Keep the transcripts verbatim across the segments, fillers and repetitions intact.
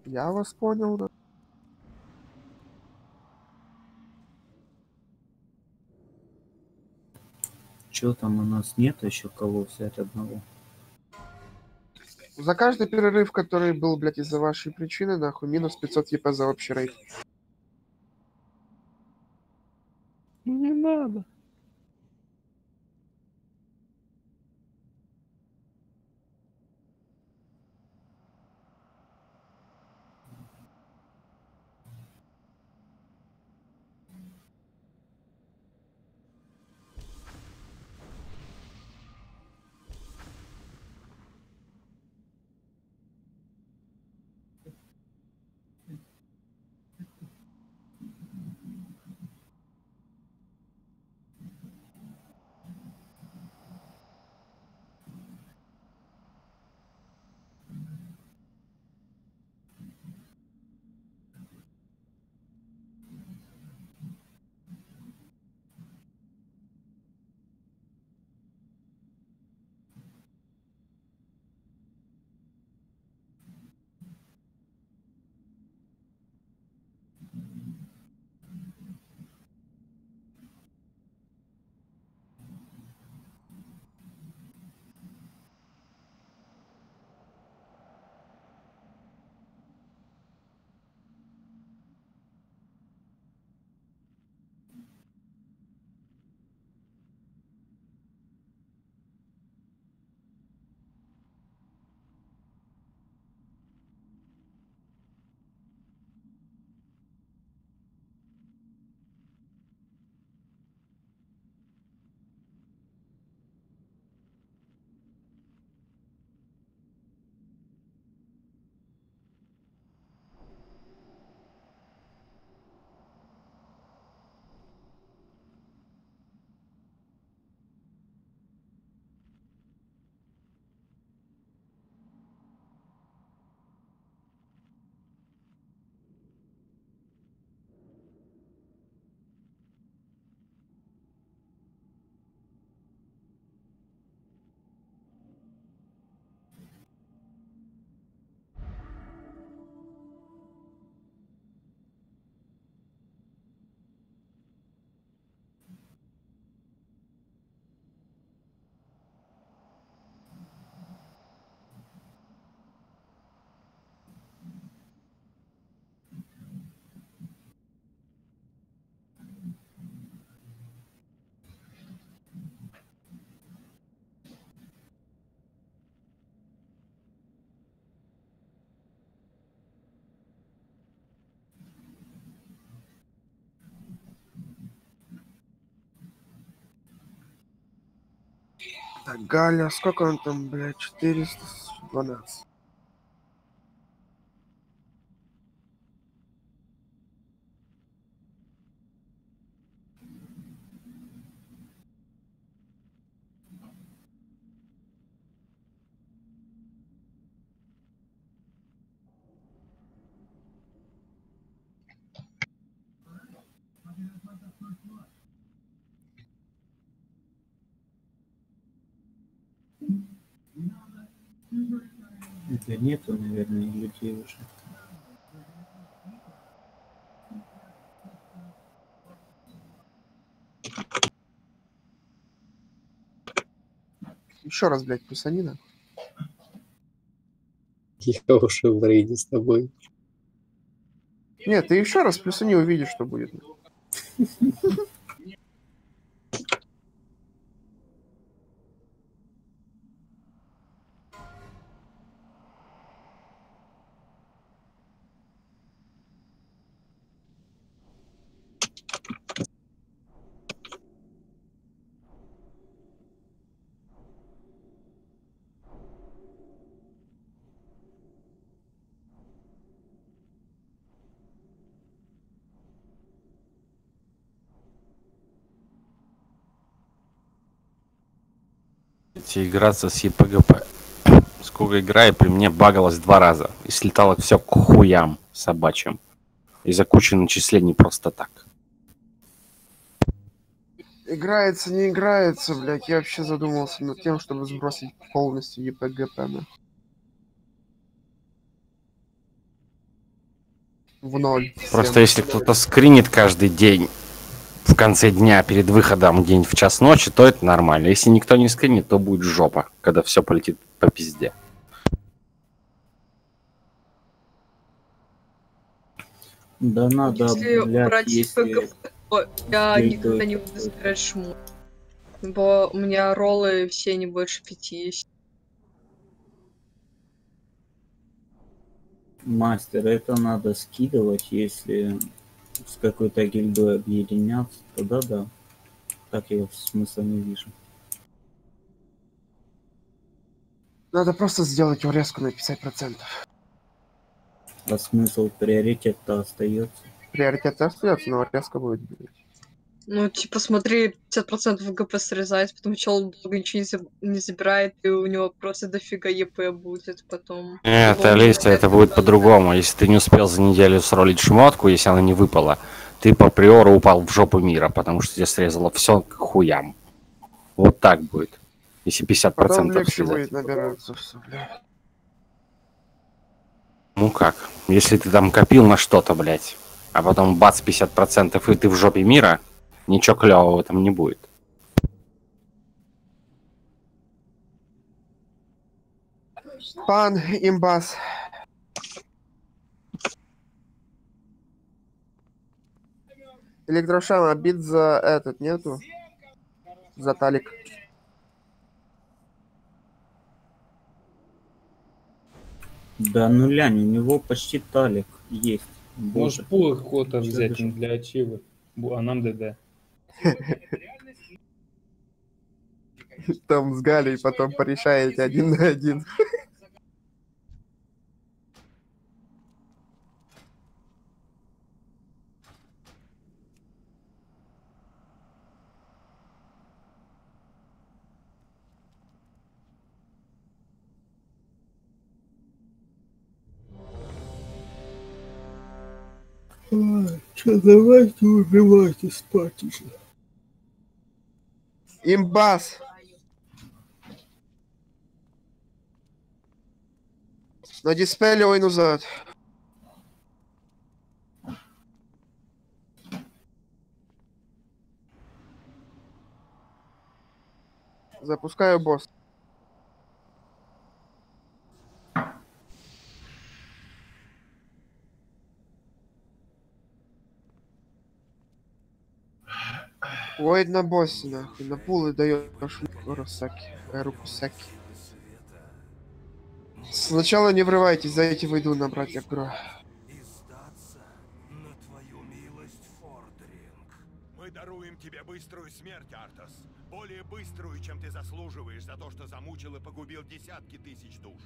Я вас понял, да. Чё там у нас нет еще кого взять одного? За каждый перерыв, который был, блядь, из-за вашей причины, нахуй, минус пятьсот еп за общий рейд. Не надо. Так, Галя, сколько он там, блядь, четыреста двенадцать. Да нету, наверное, людей уже. Еще раз, блядь, писанина. Я уже в рейде с тобой. Нет, ты еще раз плюсани, увидишь, что будет. Играться с ЕПГП. Сколько играю, при мне багалось два раза. И слетало все к хуям собачьим. Из-за кучи начислений просто так. Играется, не играется, блядь. Я вообще задумался над тем, чтобы сбросить полностью ЕПГП. в ноль. Просто всем. если кто-то скринит каждый день в конце дня перед выходом день в час ночи, то это нормально. Если никто не скринит, то будет жопа, когда все полетит по пизде. Да надо, Если блядь, убрать если... ПГП, то я если никогда это- не буду собирать шмот. Бо у меня роллы все не больше пяти есть. Мастер, это надо скидывать, если с какой-то гильдой объединяться, тогда да. Так я смысла не вижу. Надо просто сделать урезку на пятьдесят процентов. А смысл приоритет-то остается. Приоритет остается, но урезка будет. Ну, типа, смотри, пятьдесят процентов ГП срезается, потом чел долго ничего не, заб- не забирает, и у него просто дофига ЕП будет потом. Нет, Его Алиса, это будет по-другому. Если ты не успел за неделю сролить шмотку, если она не выпала, ты по приору упал в жопу мира, потому что тебе срезало все к хуям. Вот так будет. Если пятьдесят Потом процентов легче срезать. будет набираться все, бля. Ну как? Если ты там копил на что-то, блядь, а потом бац, пятьдесят процентов, и ты в жопе мира, ничего клевого в этом не будет. Пан имбас. Электрошам, обид за этот нету? За талик. Да ну лянь, у него почти талик есть. Боже. Может, пулых хота Что взять дышит? для ачивы, Бу- а нам ДД. Там с Галей потом порешаете один на один. Че, давайте убивайте спать уже. Имбас. На диспеле ойну зад. Запускаю босс. Войд на боссе, нахуй. На пулы даешь Росаки. Рукусаки. Сначала не врывайтесь, дайте выйду набрать агро. Издаться на твою милость, Фордринг. Мы даруем тебе быструю смерть, Артас. Более быструю, чем ты заслуживаешь за то, что замучил и погубил десятки тысяч душ.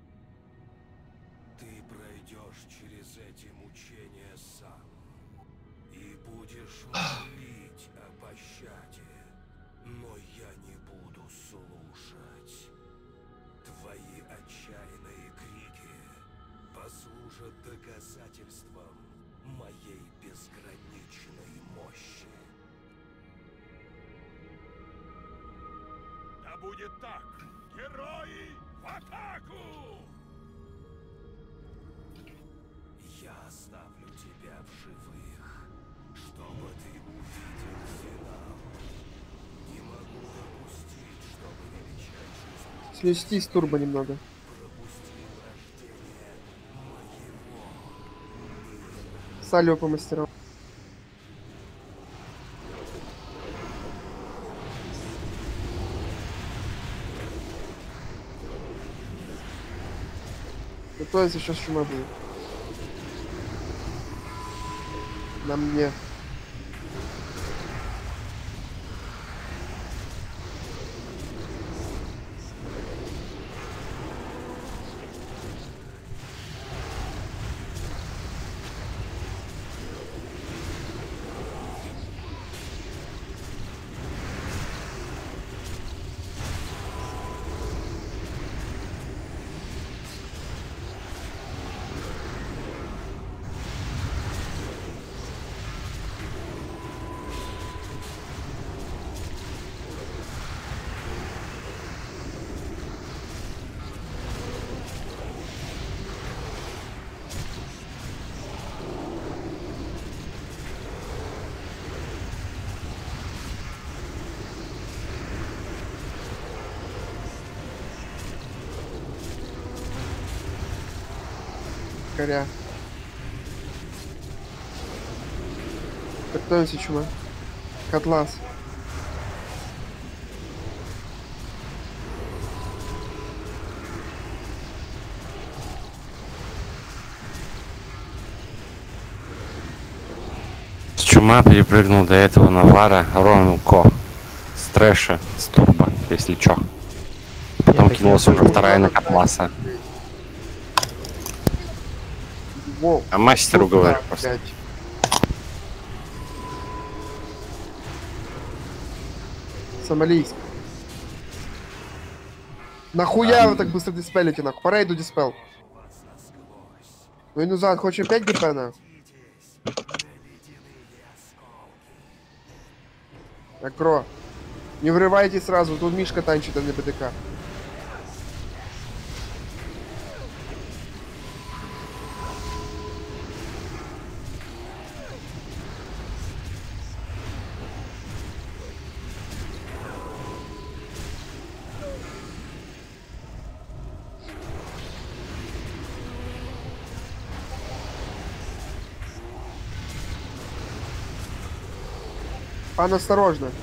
Ты пройдешь через эти мучения сам. И будешь молить о пощаде. Но я не буду слушать. Твои отчаянные крики послужат доказательством моей безграничной мощи. Да будет так! Герои в атаку! Я оставлю тебя в живых, чтобы ты увидел финал. Не могу допустить, чтобы величайший Снестись турбо немного. пропустил рождение моего. Салю по мастерам. Готовится, сейчас чума будет. На мне. Коря. Готовимся, чувак. Котлас. С чума перепрыгнул до этого Навара Ромко. С трэша, с турбо, если чё. Потом Я кинулась хотел уже бы- вторая на Надо Котласа. Воу. А мастеру Сука, говорю просто. блядь. Сомалийск. Нахуя вы так быстро диспелите, нахуй? Пора иду диспел. Ну и назад, хочешь опять ГП, на? Акро. Не врывайте сразу, тут Мишка танчит, а не БДК. Пан, осторожно.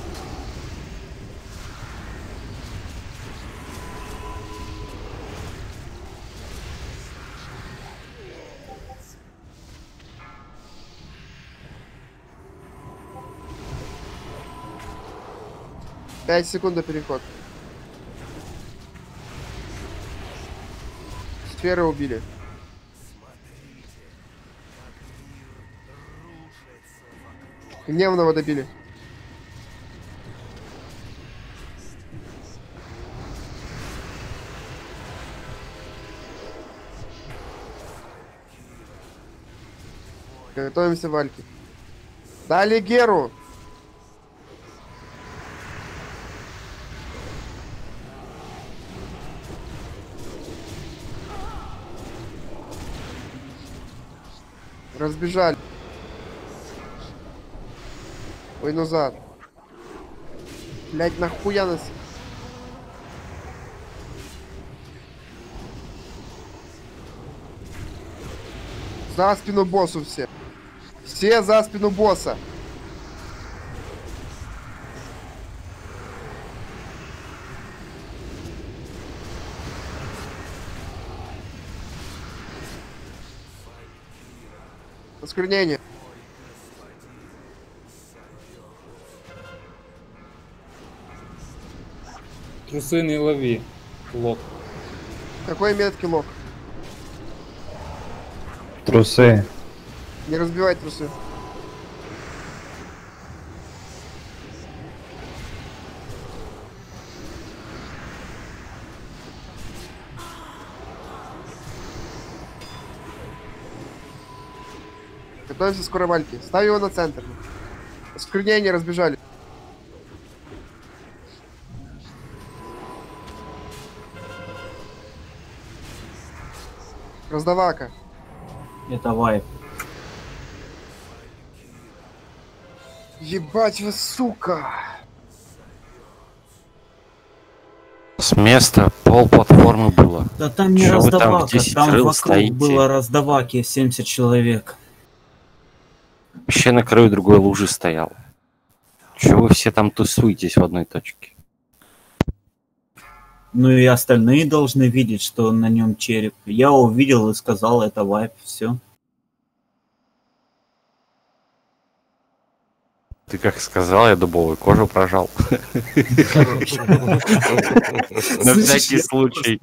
Пять секунд до переход. Сферы убили. Гневного добили. Готовимся в Альке. Дали Геру. Разбежали. Ой, назад. Блять, нахуя нас? За спину боссу все. Все за спину босса. Осквернение. Трусы не лови. Лок. Какой меткий лог? Трусы. Не разбивай трусы. Готовимся к скорой вальке. Ставь его на центр. Осквернение, разбежали. Раздавака. Это вайп. Ебать вы, сука! С места пол платформы было. Да там не Чё вы там раздавака, в десять там рыл вокруг стоите? было раздаваки семьдесят человек. Вообще на краю другой лужи стоял. Чего вы все там тусуетесь в одной точке? Ну и остальные должны видеть, что на нем череп. Я увидел и сказал, это вайп, все. Ты как сказал, я дубовую кожу прожал. На всякий случай.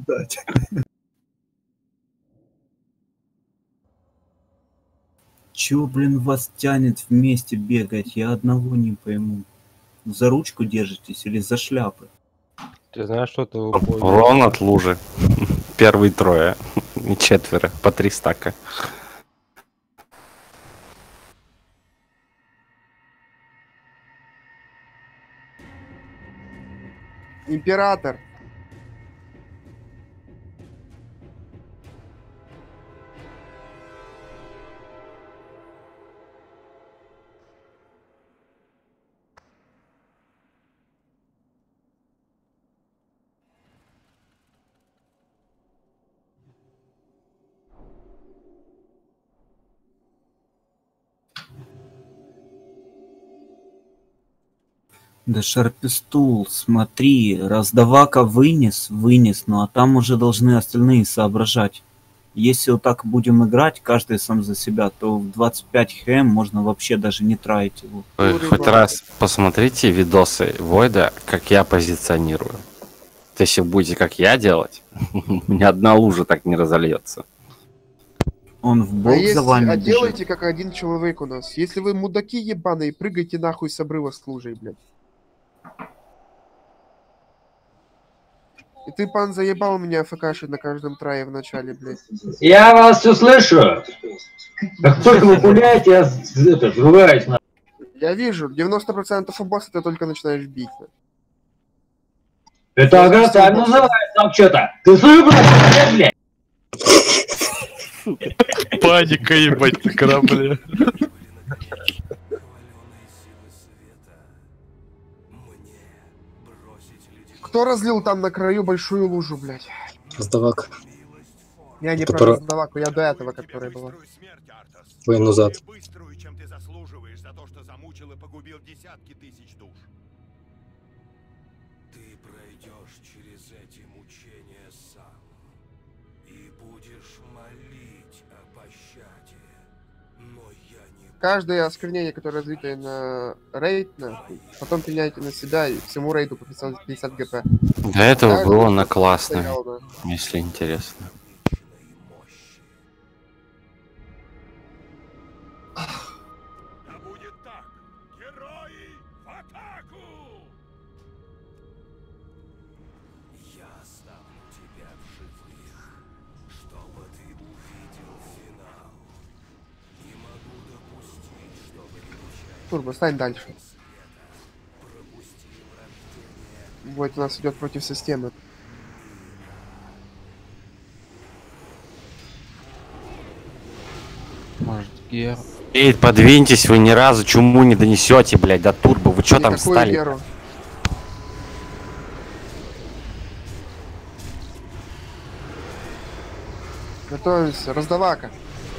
Чё, блин, вас тянет вместе бегать? Я одного не пойму. За ручку держитесь или за шляпы? Ты знаешь, что ты уходишь? Урон от лужи. Первые трое. И четверо. По три стака. Император. Да Шарпистул, смотри, раздавака вынес, вынес, ну а там уже должны остальные соображать. Если вот так будем играть, каждый сам за себя, то в двадцать пять хм можно вообще даже не траить его. Вы хоть раз посмотрите видосы Войда, как я позиционирую. То если будете как я делать, ни одна лужа так не разольется. Он в А, бок если, за вами а бежит. делайте как один человек у нас. Если вы мудаки ебаные, прыгайте нахуй с обрыва с лужей, блядь. И ты, пан, заебал меня АФКшить на каждом трае в начале, блядь. Я вас все слышу. Как только вы пуляете, я это, взрываюсь. На... Я вижу, девяносто процентов у босса ты только начинаешь бить. Это агрессия называется там что-то. Ты слышишь, блядь? Паника, ебать, на корабле. Кто разлил там на краю большую лужу, блядь? Раздавак. Я не Который- про раздаваку, я до этого, которая была. Воин назад. Быструю, чем ты заслуживаешь за то, что замучил и погубил десятки тысяч душ. Ты пройдешь через эти мучения сам и будешь молить о пощаде. Но я не Каждое осквернение, которое разлитое на рейд, нахуй, потом пеняйте на себя и всему рейду по пятьдесят, пятьдесят гп. До этого Каждый было на просто классно, стоял, да. если интересно. Да будет так! Герои в атаку! Я оставлю тебя в живых, чтобы ты увидел финал. Не могу допустить, чтобы величайший Турбо, стань дальше. пропустил рождение. Вот у нас идет против системы. Может, Гер. Эй, подвиньтесь, вы ни разу чуму не донесете, блядь, до турбо. Вы чё там Никакую встали? веру. Готовимся. Раздавака.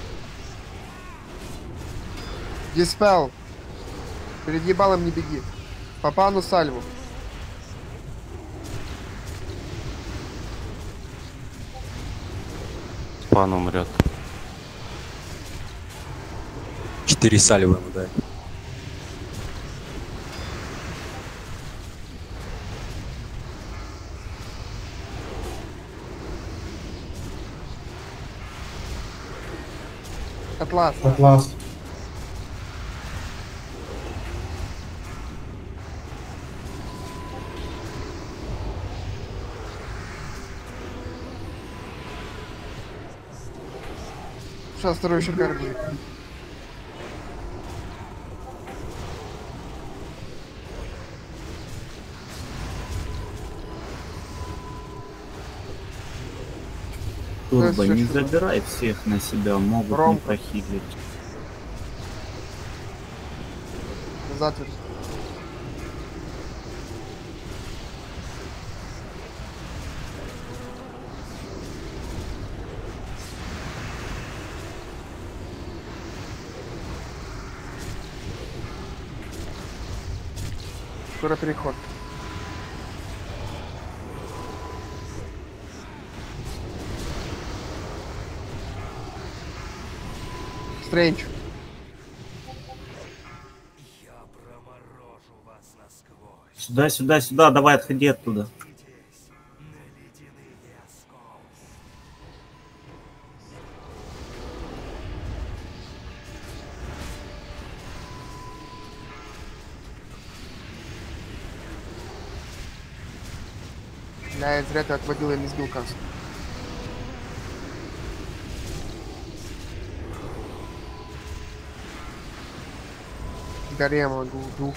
Диспел. Перед ебалом не беги. По пану сальву. Пан умрет. Четыре сальвы ему дай. Атлас. Атлас. Сейчас второй еще кар будет. Турбо, Да, не всё, что- забирай всех на себя, могут не Ромка. прохилить. Назад вернись. Скоро переход. Стрэндж. Я проморожу вас насквозь. Сюда, сюда, сюда, давай отходи оттуда. Здесь, на ледяные осколки. Бля, зря ты отводил, я не сбил кассу. Гарема, ду- дух.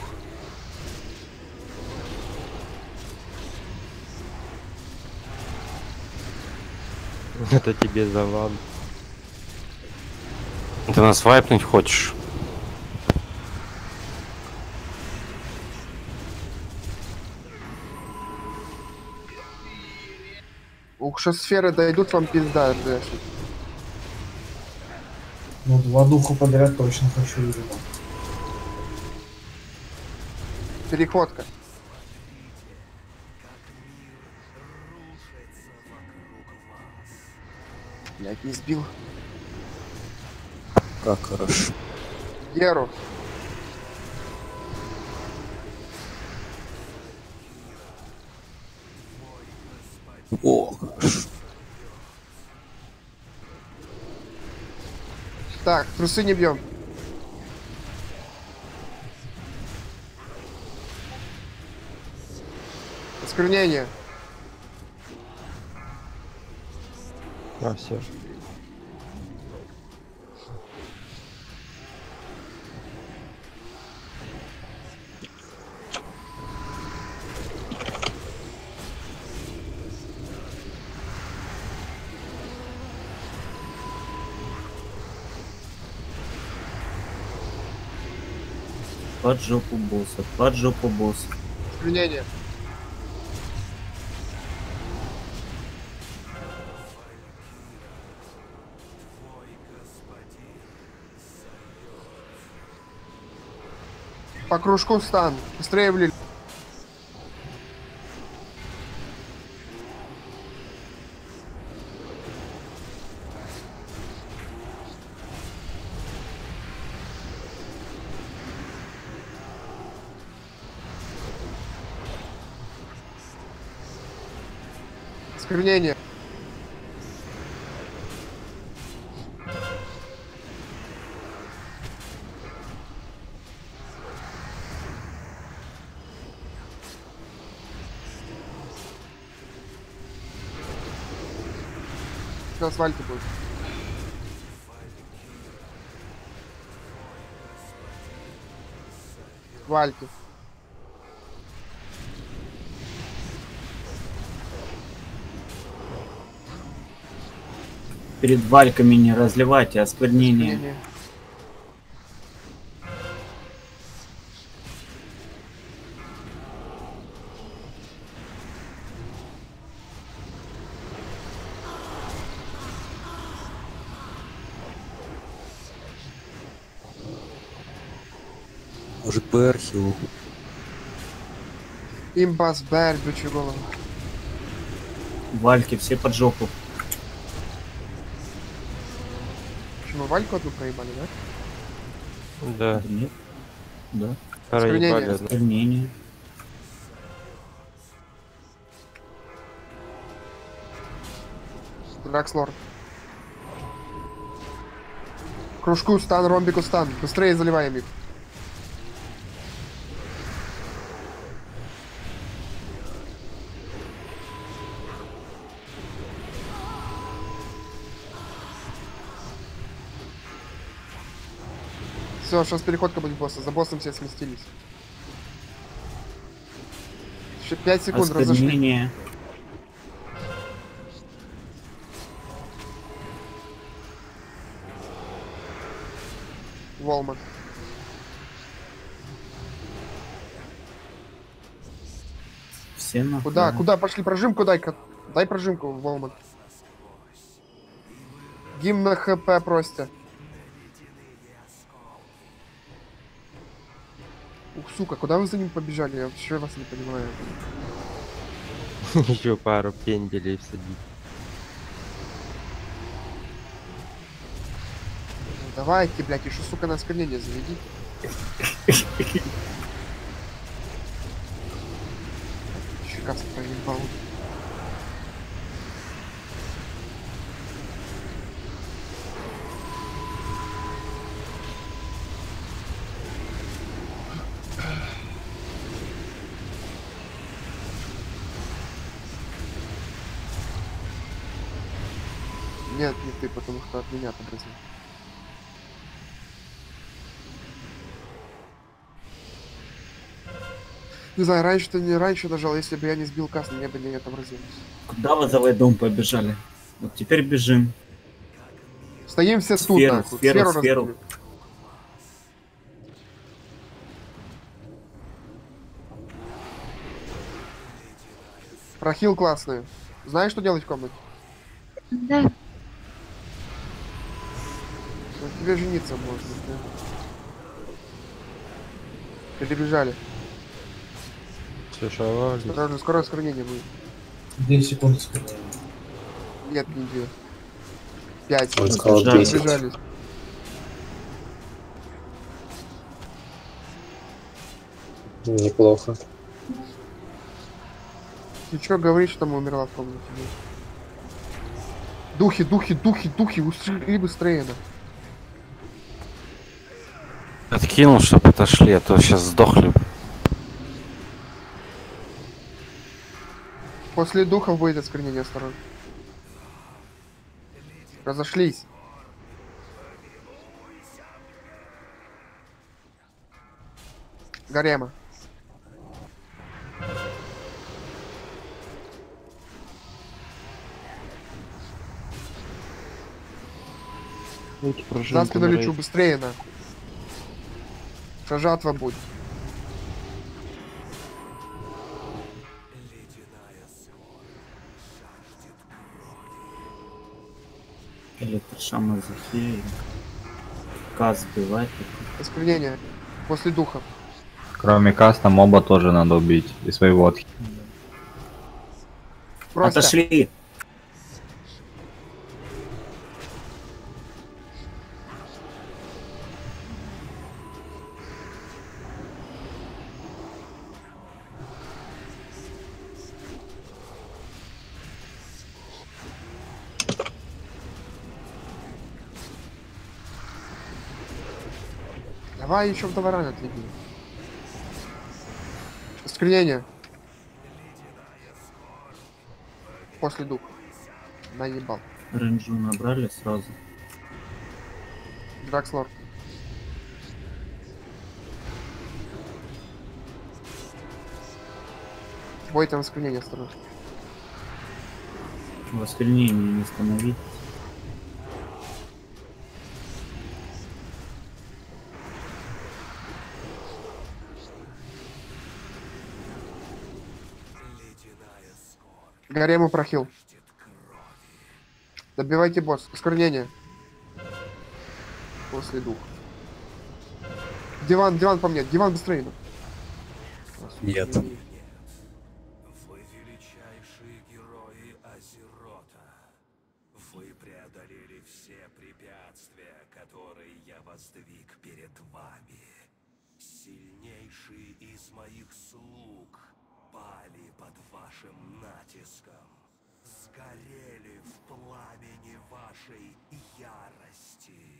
Это тебе за ван. Ты нас вайпнуть хочешь? Ух, сейчас сферы дойдут, вам пизда, блядь. Ну, два духа подряд точно хочу видеть. Переходка. Блять, не сбил. Как хорошо. Геру. О, хорошо. Так, трусы не бьем. Осквернение. А, все. Под жопу босса, под жопу босса. Осквернение. По кружку стан. Быстрее, блин. Осквернение. На асфальте будет. Вальки. Перед вальками не разливайте осквернение. Осквернение. Может, бы архиву. Имбас, бэр, бычью голову. Вальки все под жопу. Почему вальку одну проебали, да? Да. Нет. Да. Проебали одну. Осквернение. Дракслорд. Кружку стан, ромбику стан. Быстрее заливаем их. Все, сейчас переходка будет босса. За боссом все сместились. Еще пять секунд разошли. Осквернение. Волман. Все нахуй. Куда? Куда? Пошли прожимку дай-ка. Дай прожимку, Волман. Гимн на ХП просто. Ух, сука, куда вы за ним побежали? Я вообще вас не понимаю. Еще пару пенделей всадить. Ну, давайте, блядь, еще, сука, на осквернение заведи. Щекас проебал. Нет, не ты, потому что от меня отобразил. Не знаю, раньше ты не раньше нажал, если бы я не сбил каст, мне бы не отобразилось. Куда вы за вайдом побежали? Вот теперь бежим. Стоим все тут, Сферу, нахуй. сферу, Сферу сферу. разбили. Прохил классный. Знаешь, что делать в комнате? Да. Ну, тебе жениться можно, да? Перебежали. Стушевались. Осторожно, скоро осквернение будет. две секунды осквернения. Нет, не две. Пять. Он сказал десять. Разбежались. Неплохо. Ты чё говоришь, что мы умерла в комнате? Духи, духи, духи, духи, ушли быстрее. Да. Откинул, чтобы отошли, а то сейчас сдохли. После духов будет осквернение, осторожно. Разошлись. Гарема. За спину лечу быстрее, на. Что жатва будет. Электрошама захилили. Каз сбивать. Осквернение. После духа. Кроме каста моба тоже надо убить. И свои водки. Просто. Отошли. Давай еще в Даваран отведи. Осквернение. После духа. Наебал. Ренджу набрали сразу. Дракслор. Бой там осквернение, осторожно. В осквернении не остановить. Гарему прохил. Добивайте босс. Осквернение. После духа. Диван, диван по мне. Диван быстрее. Ну. Нет. Вы величайшие герои Азерота. Вы преодолели все препятствия, которые я воздвиг перед вами. Сильнейшие из моих слуг пали под вашим натиском. Сгорели в пламени вашей ярости.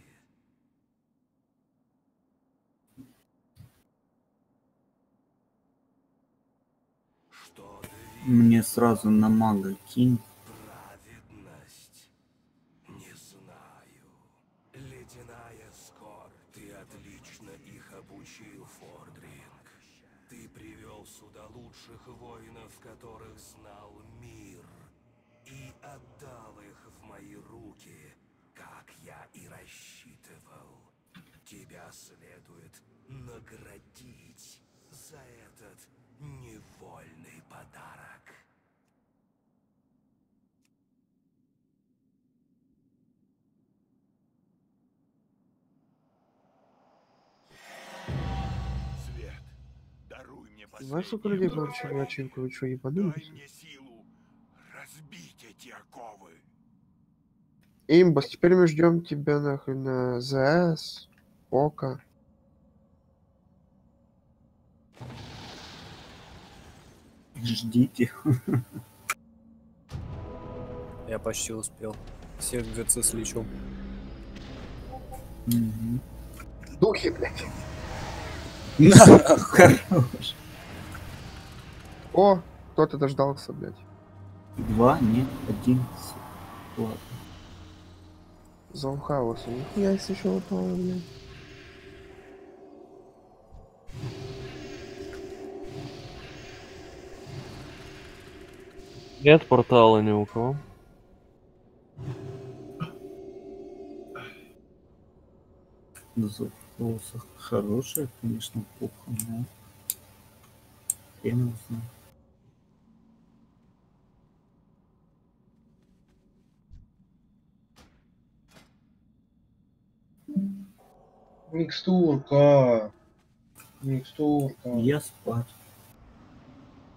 Что Мне сразу на мага кинь. праведность? Не знаю. Ледяная Скор, ты отлично их обучил, Фордринг. Ты привел сюда лучших воинов, которых знал мир, и отдал их в мои руки, как я и рассчитывал. Тебя следует наградить за этот невольный подарок. Свет, даруй мне Знаешь, сколько людей было вчера на начинку? Вы что, ебанулись? Дай мне силу разбить эти оковы. Имбас, теперь мы ждем тебя нахуй на ЗС, Ока. Ждите. Я почти успел. Всех ГЦ слечу. Мгм. Духи, блядь. Хорош. О, кто-то дождался, блядь. Два, нет, один. Ладно. Зон хаоса. Нихуя если еще упало, блядь. Нет портала ни у кого. Зафоса хорошая, конечно, пуха, но... Я не знаю. Микстурка. Микстурка. Я спать.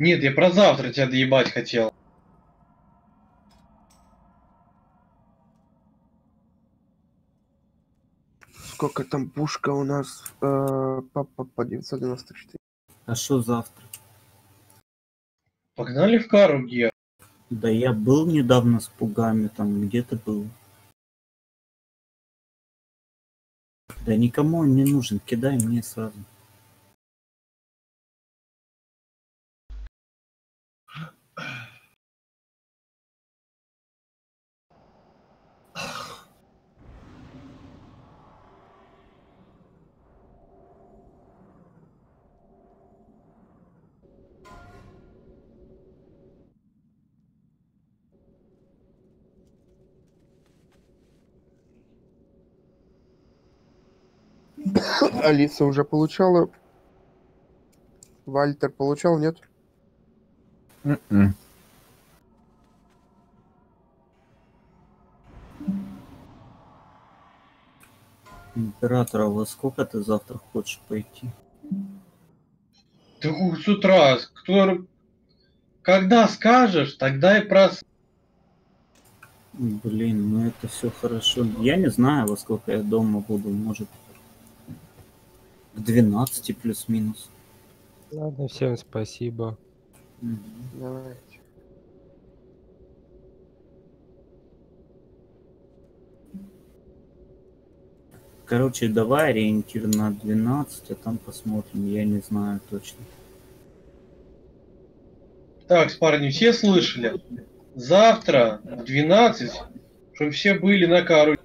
Нет, я про завтра тебя доебать хотел. Сколько там пушка у нас? Э, по, по, по девятьсот девяносто четыре. А что завтра? Погнали в кару, Ге. Да я был недавно с пугами, там где ты был? Да никому он не нужен, кидай мне сразу. Алиса уже получала. Вальтер получал, нет? М-м. Император, а во сколько ты завтра хочешь пойти? Ты хуй с утра, кто... Когда скажешь, тогда и прос... Блин, ну это все хорошо. Я не знаю, во сколько я дома буду. Может, к двенадцати плюс-минус. Ладно, всем спасибо. Мгм. Давайте. Короче, давай ориентир на двенадцать, а там посмотрим. Я не знаю точно. Так, парни, все слышали? Завтра в двенадцать, чтобы все были на кару.